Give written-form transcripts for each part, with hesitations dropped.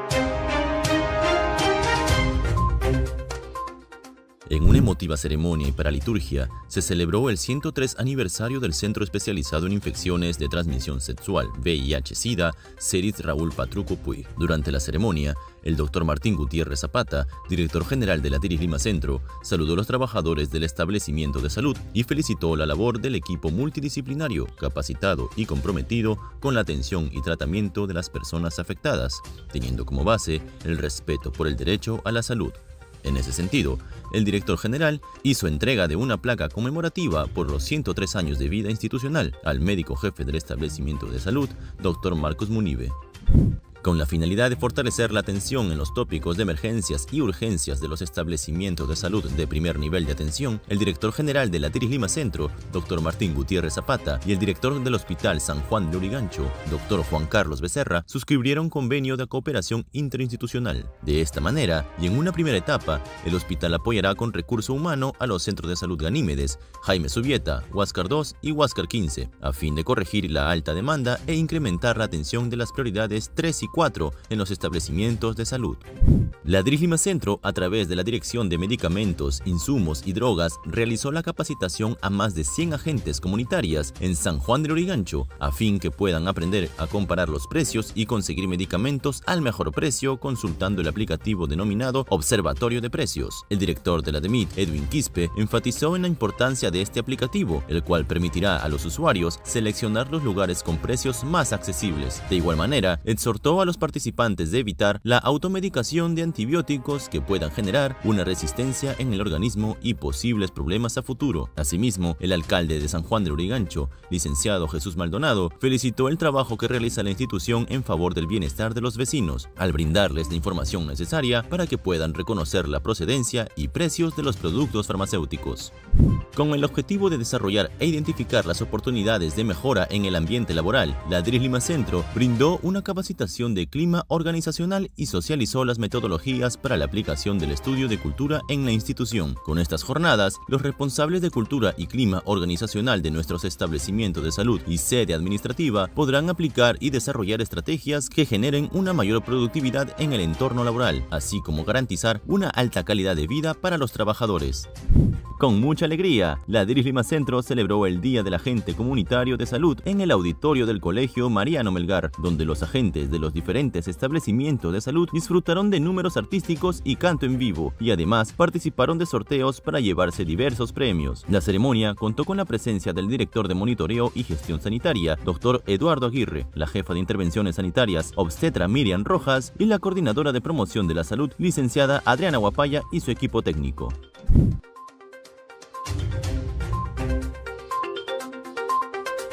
En una emotiva ceremonia y paraliturgia, se celebró el 103 aniversario del Centro Especializado en Infecciones de Transmisión Sexual, VIH-Sida, CERIS Raúl Patruco Puig. Durante la ceremonia, el Dr. Martín Gutiérrez Zapata, director general de la DIRIS Lima Centro, saludó a los trabajadores del establecimiento de salud y felicitó la labor del equipo multidisciplinario, capacitado y comprometido con la atención y tratamiento de las personas afectadas, teniendo como base el respeto por el derecho a la salud. En ese sentido, el director general hizo entrega de una placa conmemorativa por los 103 años de vida institucional al médico jefe del establecimiento de salud, Dr. Marcos Munive. Con la finalidad de fortalecer la atención en los tópicos de emergencias y urgencias de los establecimientos de salud de primer nivel de atención, el director general de la DIRIS Lima Centro, Dr. Martín Gutiérrez Zapata, y el director del Hospital San Juan de Lurigancho, Dr. Juan Carlos Becerra, suscribieron convenio de cooperación interinstitucional. De esta manera, y en una primera etapa, el hospital apoyará con recurso humano a los centros de salud Ganímedes, Jaime Subieta, Huáscar 2 y Huáscar 15, a fin de corregir la alta demanda e incrementar la atención de las prioridades 3 y 4 en los establecimientos de salud. La DIRIS Lima Centro, a través de la Dirección de Medicamentos, Insumos y Drogas, realizó la capacitación a más de 100 agentes comunitarias en San Juan de Lurigancho, a fin que puedan aprender a comparar los precios y conseguir medicamentos al mejor precio consultando el aplicativo denominado Observatorio de Precios. El director de la DEMIT, Edwin Quispe, enfatizó en la importancia de este aplicativo, el cual permitirá a los usuarios seleccionar los lugares con precios más accesibles. De igual manera, exhortó a los participantes de evitar la automedicación de antibióticos que puedan generar una resistencia en el organismo y posibles problemas a futuro. Asimismo, el alcalde de San Juan de Lurigancho, licenciado Jesús Maldonado, felicitó el trabajo que realiza la institución en favor del bienestar de los vecinos, al brindarles la información necesaria para que puedan reconocer la procedencia y precios de los productos farmacéuticos. Con el objetivo de desarrollar e identificar las oportunidades de mejora en el ambiente laboral, la DIRIS Lima Centro brindó una capacitación de clima organizacional y socializó las metodologías para la aplicación del estudio de cultura en la institución. Con estas jornadas, los responsables de cultura y clima organizacional de nuestros establecimientos de salud y sede administrativa podrán aplicar y desarrollar estrategias que generen una mayor productividad en el entorno laboral, así como garantizar una alta calidad de vida para los trabajadores. Con mucha alegría, la DIRIS Lima Centro celebró el Día del Agente Comunitario de Salud en el auditorio del Colegio Mariano Melgar, donde los agentes de los diferentes establecimientos de salud disfrutaron de números artísticos y canto en vivo, y además participaron de sorteos para llevarse diversos premios. La ceremonia contó con la presencia del director de Monitoreo y Gestión Sanitaria, Dr. Eduardo Aguirre, la jefa de Intervenciones Sanitarias, obstetra Miriam Rojas, y la coordinadora de Promoción de la Salud, licenciada Adriana Guapaya, y su equipo técnico.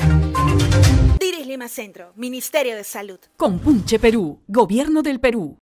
DIRIS Lima Centro, Ministerio de Salud. Compunche Perú, Gobierno del Perú.